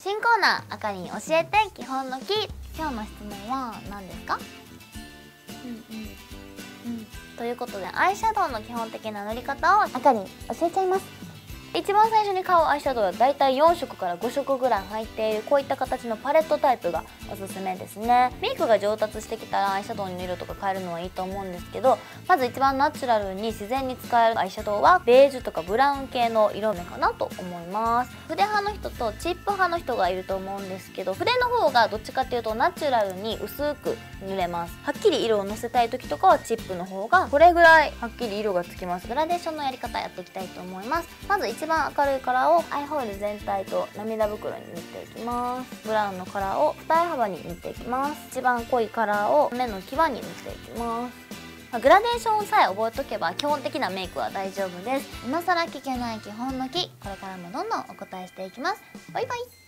新コーナー、あかりん教えて基本の木。今日の質問は何ですか？ということで、アイシャドウの基本的な塗り方をあかりん教えちゃいます。一番最初に買うアイシャドウはだいたい4色から5色ぐらい入っているこういった形のパレットタイプがおすすめですね。メイクが上達してきたらアイシャドウの色とか変えるのはいいと思うんですけど、まず一番ナチュラルに自然に使えるアイシャドウはベージュとかブラウン系の色目かなと思います。筆派の人とチップ派の人がいると思うんですけど、筆の方がどっちかっていうとナチュラルに薄く塗れます。はっきり色をのせたい時とかはチップの方がこれぐらいはっきり色がつきます。グラデーションのやり方やっていきたいと思います。まず一番明るいカラーをアイホール全体と涙袋に塗っていきます。ブラウンのカラーを二重幅に塗っていきます。一番濃いカラーを目の際に塗っていきます。グラデーションさえ覚えとけば基本的なメイクは大丈夫です。今更聞けない基本の木、これからもどんどんお答えしていきます。バイバイ。